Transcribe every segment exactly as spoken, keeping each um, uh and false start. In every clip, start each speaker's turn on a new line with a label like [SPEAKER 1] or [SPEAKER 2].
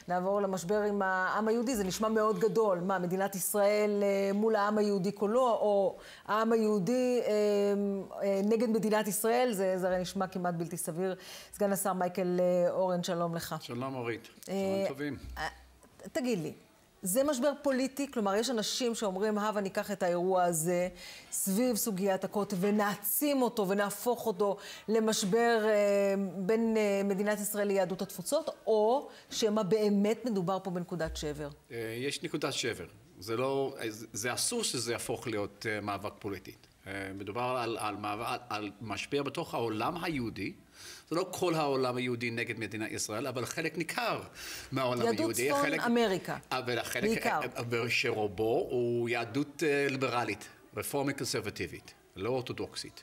[SPEAKER 1] נעבור למשבר עם העם היהודי, זה נשמע מאוד גדול. מה, מדינת ישראל מול העם היהודי כולו, או העם היהודי נגד מדינת ישראל, זה, זה נשמע כמעט בלתי סביר. סגן השר מייקל אורן, שלום לך.
[SPEAKER 2] שלום אורית, שלום טובים.
[SPEAKER 1] תגיד לי, זה משבר פוליטי? כלומר, יש אנשים שאומרים, הבה ניקח את האירוע הזה סביב סוגיית הכותל ונעצים אותו ונהפוך אותו למשבר אה, בין אה, מדינת ישראל ליהדות התפוצות, או שמה באמת מדובר פה בנקודת שבר?
[SPEAKER 2] אה, יש נקודת שבר. זה לא, זה אסור שזה יהפוך להיות אה, מאבק פוליטי. אה, מדובר על, על, על, על משבר בתוך העולם היהודי. זה לא כל העולם היהודי נגד מדינת ישראל, אבל חלק ניכר מהעולם היהודי.
[SPEAKER 1] יהדות צפון אמריקה,
[SPEAKER 2] אבל החלק שרובו הוא יהדות ליברלית, רפורמית קונסרבטיבית, לא אורתודוקסית.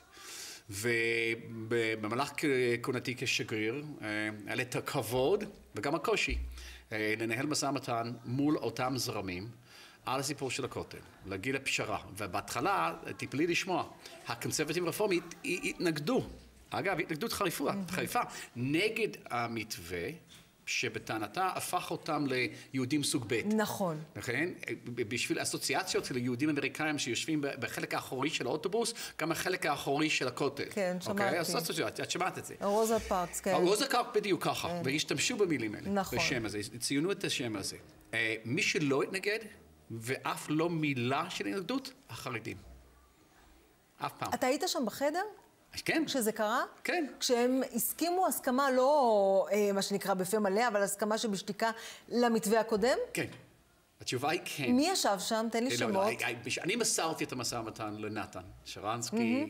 [SPEAKER 2] ובמהלך כהונתי כשגריר, היה לי את הכבוד וגם הקושי לנהל משא ומתן מול אותם זרמים על הסיפור של הכותל, להגיע לפשרה. ובהתחלה, תפלאי לשמוע, הקונסרבטיבים הרפורמית התנגדו. אגב, התנגדות חריפה, חריפה, נגד המתווה שבטענתה הפך אותם ליהודים סוג ב'.
[SPEAKER 1] נכון.
[SPEAKER 2] נכון? בשביל אסוציאציות של יהודים אמריקאים שיושבים בחלק האחורי של האוטובוס, גם בחלק האחורי של הכותל.
[SPEAKER 1] כן, שמעתי.
[SPEAKER 2] אסוציאציות, את שמעת את זה.
[SPEAKER 1] רוזה פארקס, כן.
[SPEAKER 2] רוזה פארקס בדיוק ככה, והשתמשו במילים האלה.
[SPEAKER 1] נכון.
[SPEAKER 2] בשם הזה, ציינו את השם הזה. מי שלא התנגד, ואף לא מילה של התנגדות, החרדים. אף פעם.
[SPEAKER 1] אתה היית שם בחדר?
[SPEAKER 2] כן.
[SPEAKER 1] כשזה קרה?
[SPEAKER 2] כן.
[SPEAKER 1] כשהם הסכימו הסכמה, לא אה, מה שנקרא בפה מלא, אבל הסכמה שבשתיקה למתווה הקודם?
[SPEAKER 2] כן. התשובה היא כן.
[SPEAKER 1] מי ישב שם? תן לי
[SPEAKER 2] לא,
[SPEAKER 1] שמות.
[SPEAKER 2] לא, אני מסרתי את המשא ומתן לנתן שרנסקי,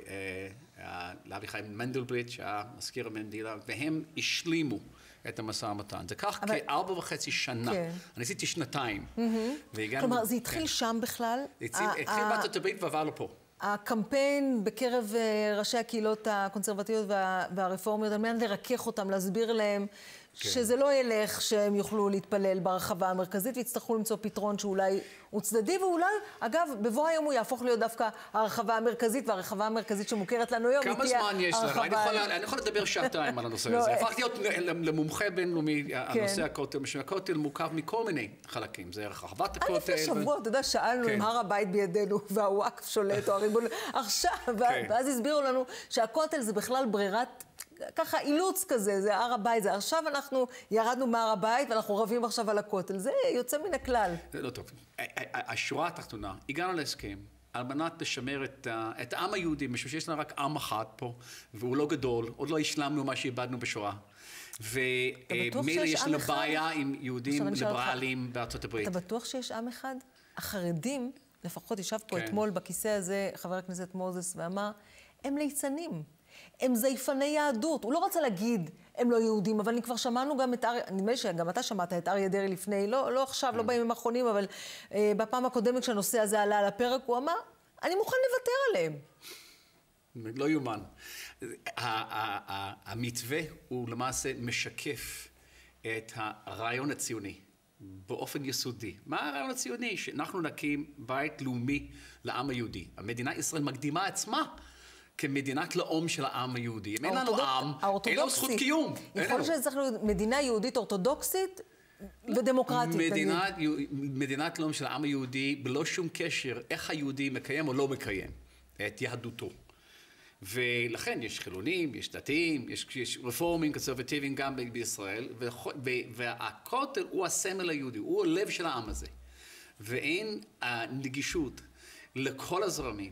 [SPEAKER 2] לאביחי מנדלבליט, שהיה מזכיר המדינה, והם השלימו את המשא ומתן. זה כך אבל... כארבע וחצי שנה. כן. אני עשיתי שנתיים. והגענו...
[SPEAKER 1] כלומר, זה התחיל כן. שם בכלל?
[SPEAKER 2] זה התחיל בארצות הברית ועבר לפה.
[SPEAKER 1] הקמפיין בקרב ראשי הקהילות הקונסרבטיביות והרפורמיות, על מנת לרכך אותם, להסביר להם כן. שזה לא ילך שהם יוכלו להתפלל ברחבה המרכזית, ויצטרכו למצוא פתרון שאולי הוא צדדי, ואולי, אגב, בבוא היום הוא יהפוך להיות דווקא הרחבה המרכזית, והרחבה המרכזית שמוכרת לנו היום,
[SPEAKER 2] כמה זמן יש לך? אני יכול, אני יכול לדבר שעתיים על הנושא הזה. הפכתי להיות למומחה בינלאומי, הנושא הכותל, שהכותל מורכב מכל מיני חלקים. זה רחבת הכותל.
[SPEAKER 1] לפני שבוע, אתה יודע, שאלנו אם הר הבית בידינו, והוואקף שולט, או הריבון, עכשיו, ואז הסבירו לנו שהכותל זה בכלל ברירת ככה אילוץ כזה, זה הר הבית, זה עכשיו אנחנו ירדנו מהר הבית ואנחנו רבים עכשיו על הכותל, זה יוצא מן הכלל.
[SPEAKER 2] זה לא טוב. השורה התחתונה, הגענו להסכם על מנת לשמר את, את העם היהודי, משום שיש לנו רק עם אחד פה, והוא לא גדול, עוד לא השלמנו מה שאיבדנו בשואה. ומילא יש לנו בעיה עם יהודים ליברליים בארצות הברית.
[SPEAKER 1] אתה בטוח שיש עם אחד? החרדים, לפחות ישב פה אתמול בכיסא הזה, חבר הכנסת מוזס, ואמר, הם ליצנים. הם זייפני יהדות. הוא לא רצה להגיד, הם לא יהודים, אבל כבר שמענו גם את אריה, נדמה לי שגם אתה שמעת את אריה דרעי לפני, לא, לא עכשיו, לא בימים האחרונים, אבל אה, בפעם הקודמת כשהנושא הזה עלה על הפרק, הוא אמר, אני מוכן לוותר עליהם.
[SPEAKER 2] לא יומן. המתווה הוא למעשה משקף את הרעיון הציוני באופן יסודי. מה הרעיון הציוני? שאנחנו נקים בית לאומי לעם היהודי. המדינה ישראל מקדימה עצמה כמדינת לאום של העם היהודי. אם אין לנו עם, אין לנו זכות קיום.
[SPEAKER 1] יכול להיות שזה צריך להיות מדינה יהודית אורתודוקסית ודמוקרטית.
[SPEAKER 2] מדינת לאום של העם היהודי, בלא שום קשר איך היהודי מקיים או לא מקיים את יהדותו. ולכן יש חילונים, יש דתיים, יש רפורמים, קונסרבטיביים גם בישראל, והכותל הוא הסמל היהודי, הוא הלב של העם הזה. ואין נגישות לכל הזרמים,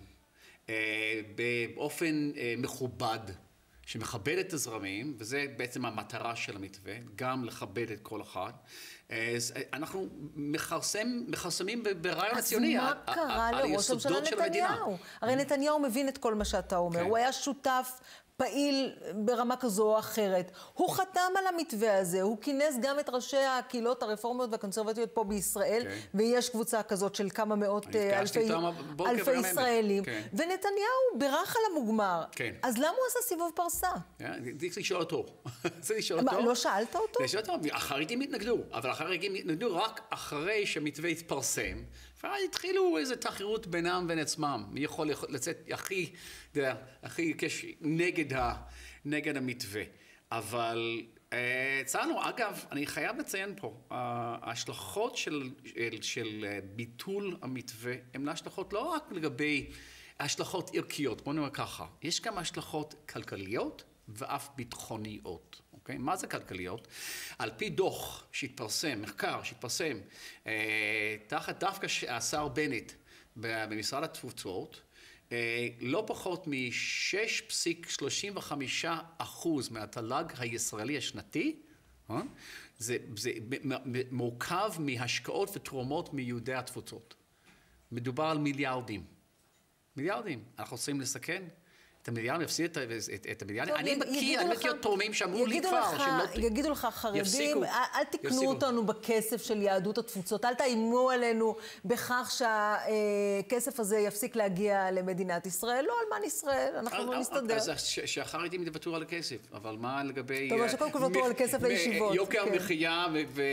[SPEAKER 2] באופן מכובד, שמכבד את הזרמים, וזה בעצם המטרה של המתווה, גם לכבד את כל אחד. אנחנו מכרסמים ברעיון הציוני,
[SPEAKER 1] אז מה קרה לראש הממשלה נתניהו? הרי נתניהו מבין את כל מה שאתה אומר, הוא היה שותף פעיל ברמה כזו או אחרת. הוא חתם על המתווה הזה, הוא כינס גם את ראשי הקהילות הרפורמיות והקונסרבטיביות פה בישראל, okay. ויש קבוצה כזאת של כמה מאות אלפי, אלפי ישראלים, okay. ונתניהו בירך על המוגמר. Okay. אז למה הוא עשה סיבוב פרסה?
[SPEAKER 2] צריך לשאול אותו.
[SPEAKER 1] מה, לא שאלת אותו?
[SPEAKER 2] החרדים התנגדו, אבל החרדים התנגדו רק אחרי שהמתווה התפרסם, ואז התחילו איזו תחרות בינם ובין עצמם. מי יכול לצאת הכי, הכי נגד ה, נגד המתווה. אבל הצענו, אגב, אני חייב לציין פה, ההשלכות של, של, של ביטול המתווה הן השלכות לא רק לגבי השלכות ערכיות, בוא נאמר ככה, יש גם השלכות כלכליות ואף ביטחוניות. אוקיי? מה זה כלכליות? על פי דוח שהתפרסם, מחקר שהתפרסם, אה, תחת דווקא השר בנט במשרד התפוצות, אה, לא פחות מ-שש נקודה שלושים וחמישה אחוז מהתל"ג הישראלי השנתי, אה? זה, זה מורכב מהשקעות ותרומות מיהודי התפוצות. מדובר על מיליארדים. מיליארדים. אנחנו רוצים לסכן? את המיליארד, יפסיד את, את, את המיליארד. אני מכיר, אני מכיר תורמים שאמרו לי כבר, שהם לא...
[SPEAKER 1] יגידו לך חרדים, אל תקנו אותנו בכסף של יהדות התפוצות, אל תאיימו עלינו בכך שהכסף הזה יפסיק להגיע למדינת ישראל, לא אלמן ישראל, אנחנו לא נסתדר.
[SPEAKER 2] אז שהחרדים יוותרו על הכסף, אבל מה לגבי...
[SPEAKER 1] טוב, שקודם כל יוותרו על כסף לישיבות.
[SPEAKER 2] יוקר המחיה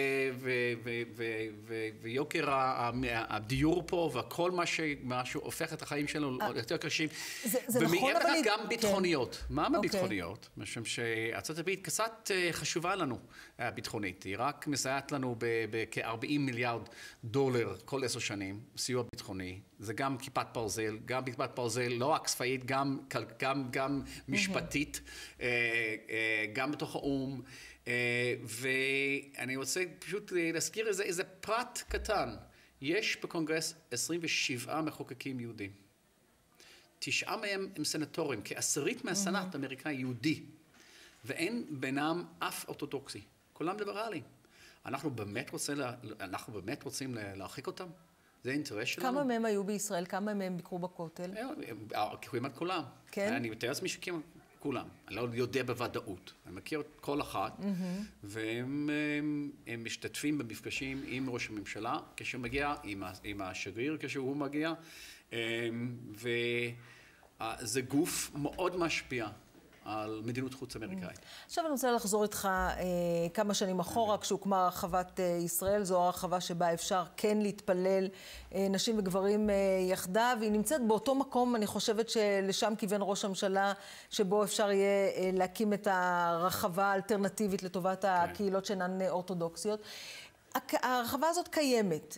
[SPEAKER 2] ויוקר הדיור פה, וכל מה שהופך את החיים שלנו יותר קשים.
[SPEAKER 1] זה נכון, אבל...
[SPEAKER 2] גם ביטחוניות. מה בביטחוניות? משום שארצות הברית קצת חשובה לנו ביטחונית. היא רק מסייעת לנו בכ-ארבעים מיליארד דולר כל עשר שנים, סיוע ביטחוני. זה גם כיפת ברזל, גם כיפת ברזל, לא רק צבאית, גם, גם, גם משפטית, גם בתוך האו"ם. ואני רוצה פשוט להזכיר איזה, איזה פרט קטן. יש בקונגרס עשרים ושבעה מחוקקים יהודים. תשעה מהם הם סנטורים, כעשירית מהסנאט האמריקאי יהודי, ואין בינם אף אורתודוקסי, כולם ליברליים. אנחנו באמת רוצים, אנחנו באמת רוצים להרחיק אותם? זה האינטרס שלנו.
[SPEAKER 1] כמה מהם היו בישראל? כמה מהם ביקרו בכותל?
[SPEAKER 2] כמעט כולם.
[SPEAKER 1] כן?
[SPEAKER 2] אני מתאר לעצמי שכמעט כולם. אני לא יודע בוודאות. אני מכיר את כל אחת, והם משתתפים במפגשים עם ראש הממשלה, כשהוא מגיע, עם השגריר כשהוא מגיע, וזה גוף מאוד משפיע על מדיניות חוץ אמריקאית.
[SPEAKER 1] עכשיו אני רוצה לחזור איתך כמה שנים אחורה, כשהוקמה רחבת ישראל, זו הרחבה שבה אפשר כן להתפלל נשים וגברים יחדיו, והיא נמצאת באותו מקום, אני חושבת שלשם כיוון ראש הממשלה, שבו אפשר יהיה להקים את הרחבה האלטרנטיבית לטובת הקהילות שאינן אורתודוקסיות. הרחבה הזאת קיימת.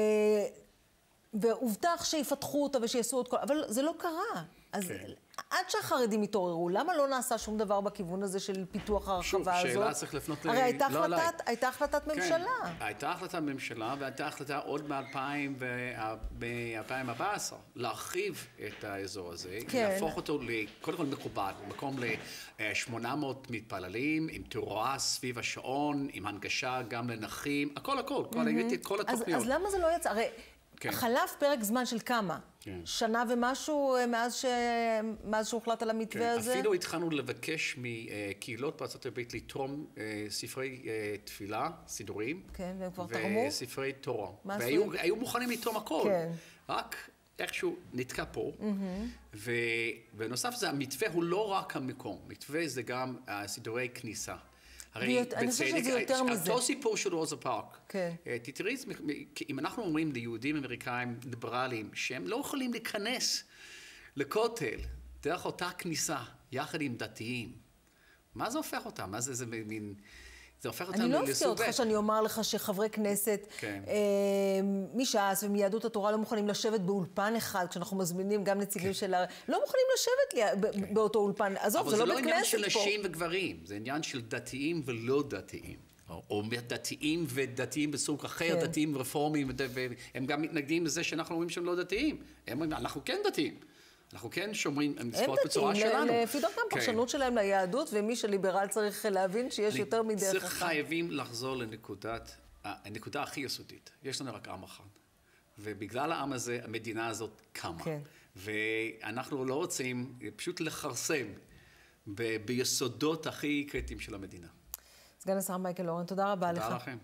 [SPEAKER 1] והובטח שיפתחו אותה ושיעשו את כל... אבל זה לא קרה. אז כן. עד שהחרדים התעוררו, למה לא נעשה שום דבר בכיוון הזה של פיתוח הרחבה
[SPEAKER 2] שוב,
[SPEAKER 1] הזאת?
[SPEAKER 2] שוב, שאלה צריך לפנות...
[SPEAKER 1] הרי
[SPEAKER 2] ל...
[SPEAKER 1] הייתה,
[SPEAKER 2] לא
[SPEAKER 1] החלטת, הייתה החלטת
[SPEAKER 2] כן.
[SPEAKER 1] ממשלה.
[SPEAKER 2] הייתה החלטת ממשלה, והייתה החלטה עוד ב-אלפיים וארבע עשרה, להרחיב את האזור הזה, כן. להפוך אותו קודם כל מכובד, מקום ל-שמונה מאות מתפללים, עם תאורה סביב השעון, עם הנגשה גם לנכים, הכל הכל, כל, mm-hmm. כל התוכניות.
[SPEAKER 1] אז, אז למה זה לא יצא? הרי... כן. חלף פרק זמן של כמה? כן. שנה ומשהו מאז, ש... מאז שהוחלט על המתווה כן. הזה?
[SPEAKER 2] אפילו התחלנו לבקש מקהילות בארצות הברית לתרום ספרי תפילה, סידורים.
[SPEAKER 1] כן, והם כבר תרמו?
[SPEAKER 2] וספרי תורה. והיו היו מוכנים לתרום הכל. כן. רק איכשהו נתקע פה. Mm-hmm. ובנוסף לזה, המתווה הוא לא רק המקום. מתווה זה גם סידורי כניסה. הרי
[SPEAKER 1] אני חושב שזה יותר מזה.
[SPEAKER 2] אותו סיפור של רוזה פארק. תראי, אם אנחנו אומרים ליהודים אמריקאים ליברליים שהם לא יכולים להיכנס לכותל דרך אותה כניסה יחד עם דתיים, מה זה הופך אותם? מה זה, זה מין... זה הופך אותם
[SPEAKER 1] לסוג... אני לא אפתיע אותך שאני אומר לך שחברי כנסת מש"ס ומיהדות התורה לא מוכנים לשבת באולפן אחד, כשאנחנו מזמינים גם נציגים של... לא מוכנים לשבת באותו אולפן. עזוב, זה לא בית כנסת פה.
[SPEAKER 2] אבל זה לא עניין של נשים וגברים, זה עניין של דתיים ולא דתיים. או דתיים ודתיים בסוג אחר, דתיים רפורמיים, והם גם מתנגדים לזה שאנחנו אומרים שהם לא דתיים. אנחנו כן דתיים. אנחנו כן שומרים מצוות בצורה שלנו.
[SPEAKER 1] הם לפי דרכם פרשנות שלהם ליהדות, ומי שליברל צריך להבין שיש יותר מדרך אחת.
[SPEAKER 2] צריך חייבים לחזור לנקודת, הנקודה הכי יסודית. יש לנו רק עם אחד. ובגלל העם הזה, המדינה הזאת קמה. ואנחנו לא רוצים פשוט לחרסם ביסודות הכי קריטיים של המדינה.
[SPEAKER 1] סגן השר מייקל אורן, תודה רבה לך.
[SPEAKER 2] תודה לכם.